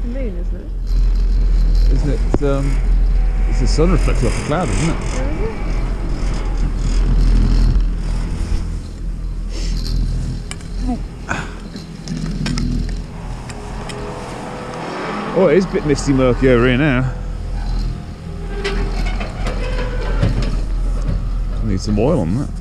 the moon, isn't it? Isn't it? It's the sun reflected off the cloud, isn't it? Where is it? Oh, it is a bit misty murky over here now. Need some oil on that.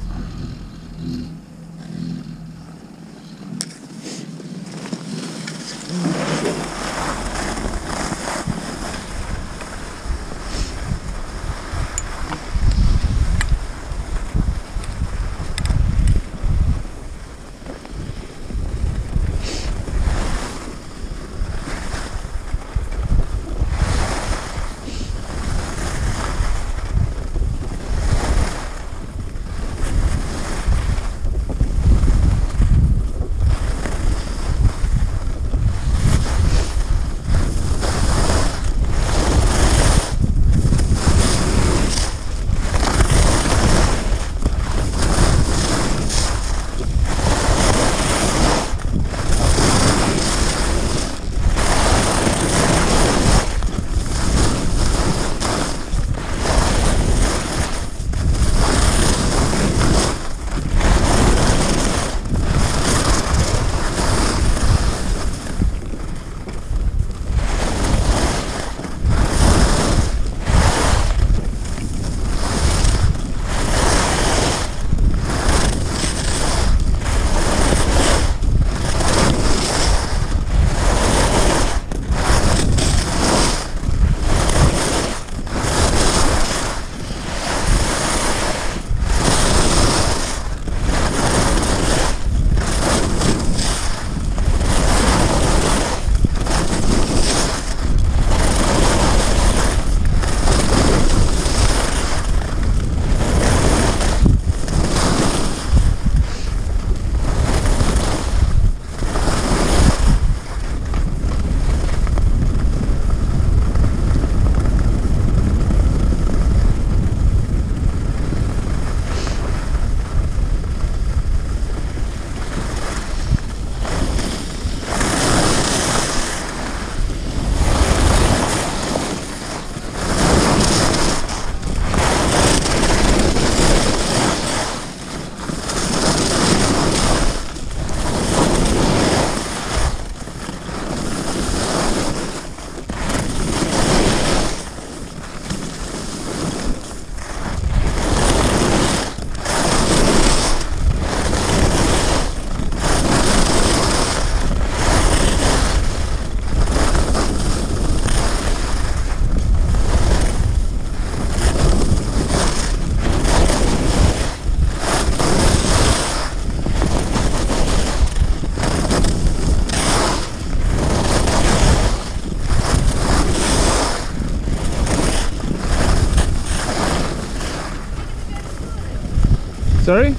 Sorry?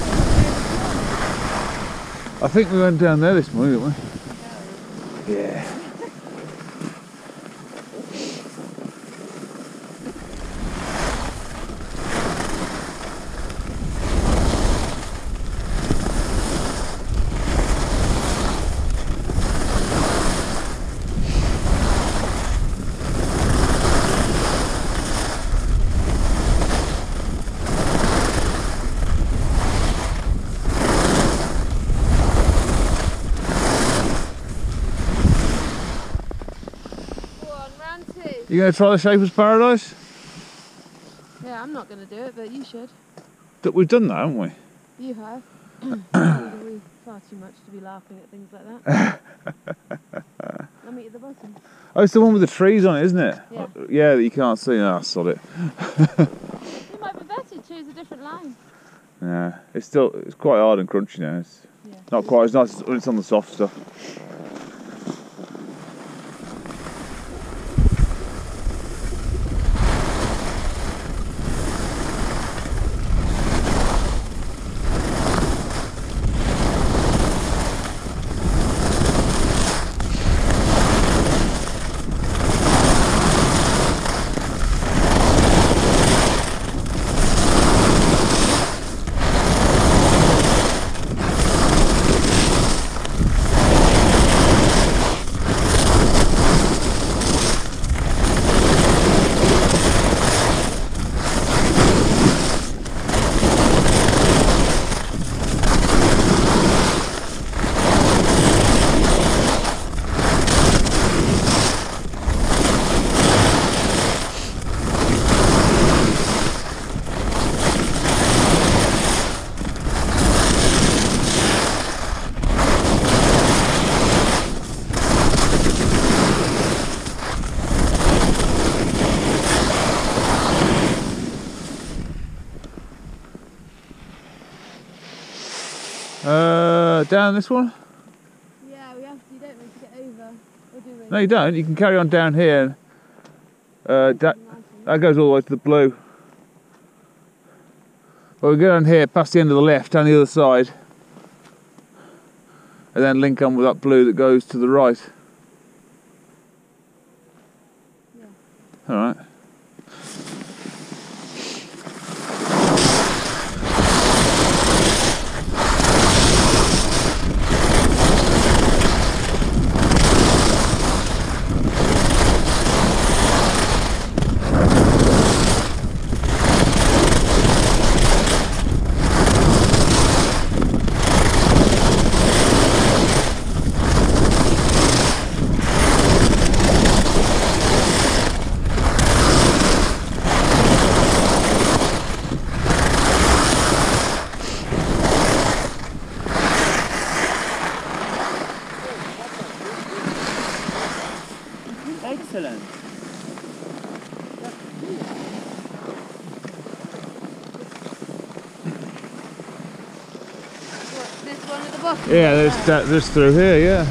I think we went down there this morning, didn't we? Yeah. You going to try the Shaper's Paradise? Yeah, I'm not going to do it, but you should. We've done that, haven't we? You have. We're far too much to be laughing at things like that. I'll meet you at the bottom. Oh, it's the one with the trees on it, isn't it? Yeah. Yeah, that you can't see. Ah, sod it. You might be better to choose a different line. Yeah, it's quite hard and crunchy now. It's not quite as nice when it's on the soft stuff. What, down this one? Yeah, we have to, don't we, to get over. Or do we? No, you don't. You can carry on down here. That goes all the way to the blue. Well, we go down here, past the end of the left, down the other side. And then link on with that blue that goes to the right. Yeah. Alright. Excellent. What, this one at the bottom? Yeah, there's through here, yeah.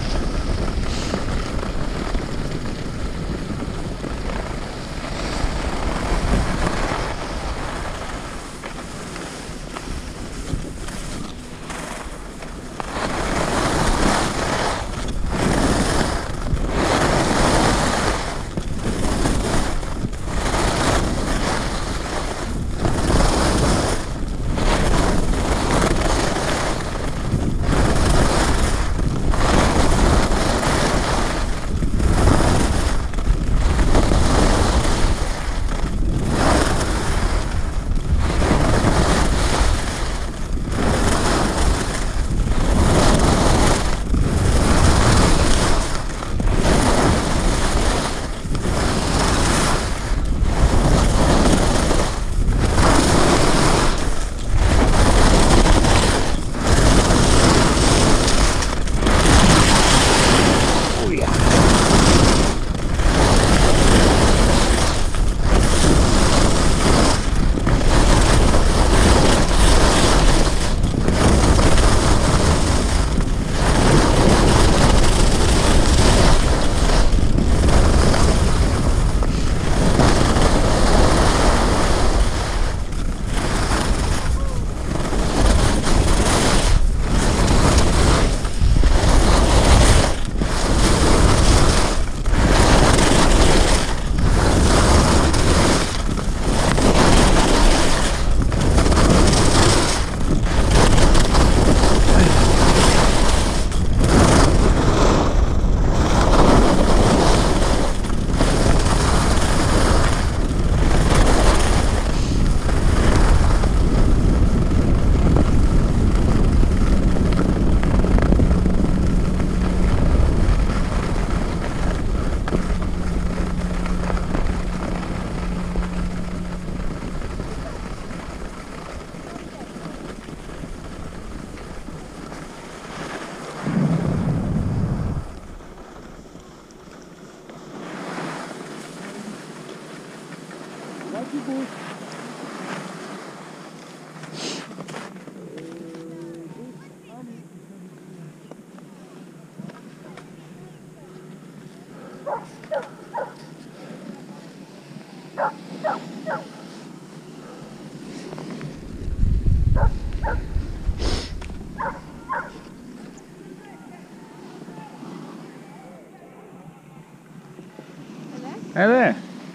Hey there.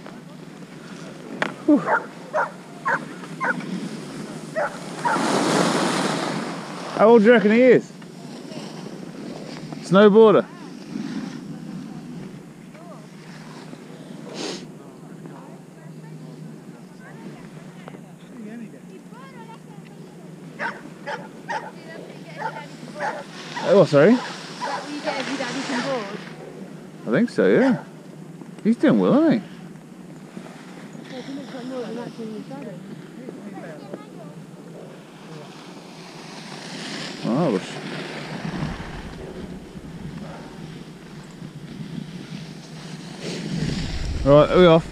Whew. How old do you reckon he is? Snowboarder. Oh, sorry? Is that what you get if your daddy can board? I think so, yeah. He's doing well, isn't he? Yeah, he looks like more than actually in the shadow. Marvellous. Right, are we off?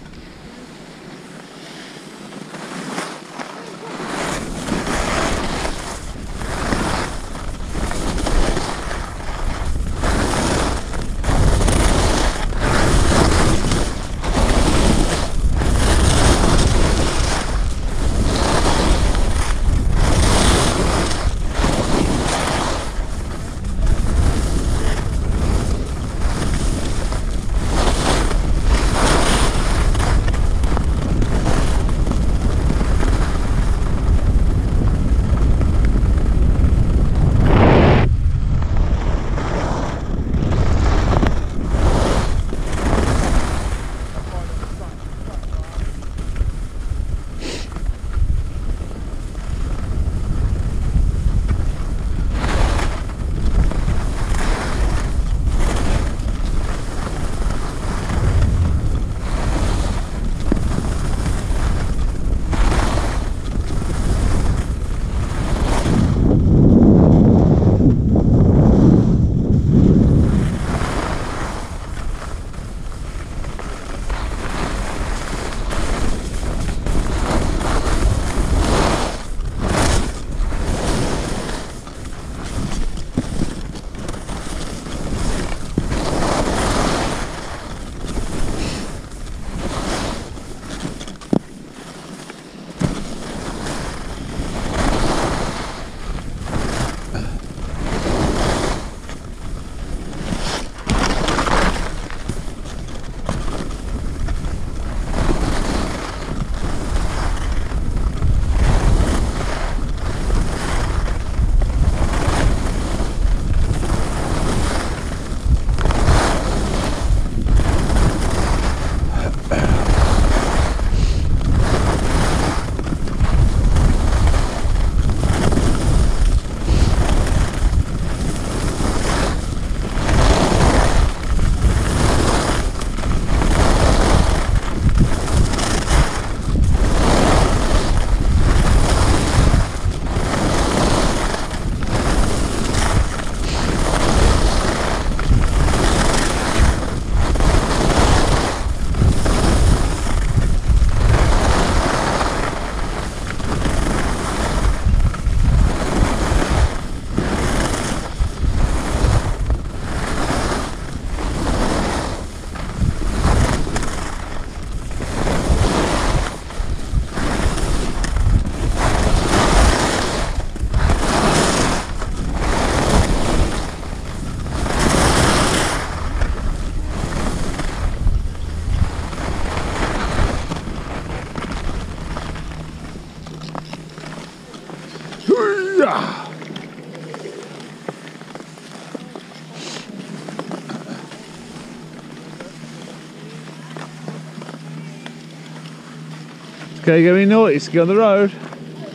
Okay, get me naughty, ski on the road.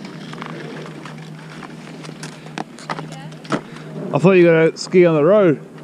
I thought you were going to ski on the road.